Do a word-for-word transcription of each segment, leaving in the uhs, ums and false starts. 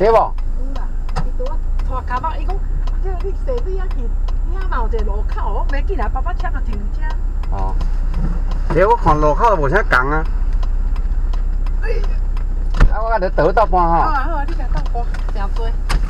对不？ 有啦，伊拄我拖卡包，伊讲，叫你坐你遐去，遐嘛有一个路口，我袂记来，爸爸车就停遮。 哦。对，我看路口都无啥共啊。啊，我甲你倒倒半吼。 好啊好啊，你甲倒歌，诚多。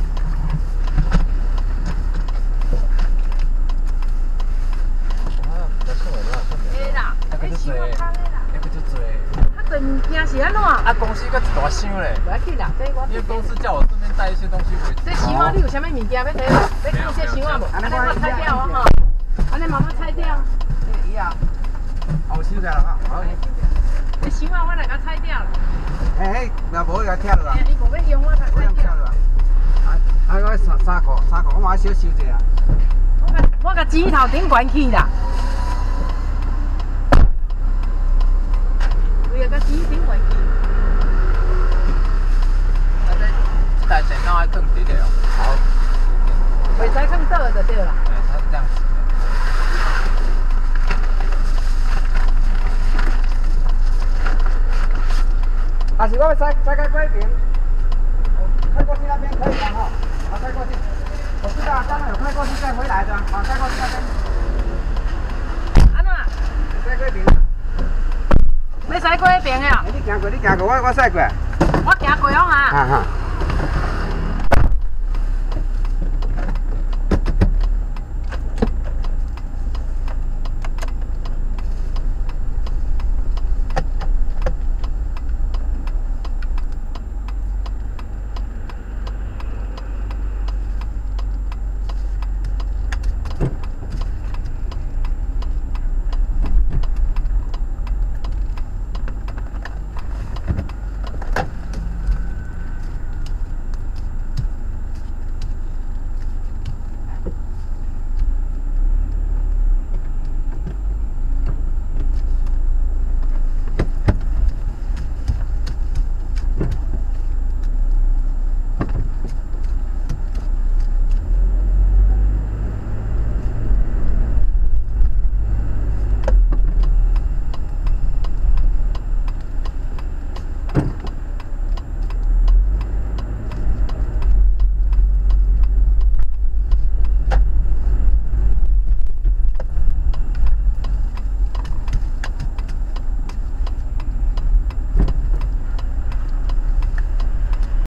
嘿啦，迄想我看的啦。 那个就多。 啊，对物件是安怎？ 啊，公司搁一大箱嘞。 袂要紧啦，这我。 因为公司叫我顺便带一些东西回去。 这箱啊，你有啥物物件要摕？要看这箱啊无？安尼我拆掉啊吼。安尼慢慢拆掉。 这伊啊，后收起来了哈。好。 这箱啊，我来甲拆掉了。 嘿嘿，若无伊甲拆落啊。 伊无要用，我才拆掉。 啊，啊，我三三块，三块，我马上小收一下。 我甲我甲指头顶悬去啦。为了甲指顶悬去。 啊，这这台电脑还更低点哦。好。 袂使放倒就对啦。 对，它是这样子。 但是我要塞塞开过一边，开过去那边可以吗？哈，好，开过去。我知道，刚刚有开过去再回来的，好，开过去那边。 安怎？ 塞过一边。 要塞过迄边呀？ 你行过，你行过，我我塞过。 我行过哦哈。 哈哈。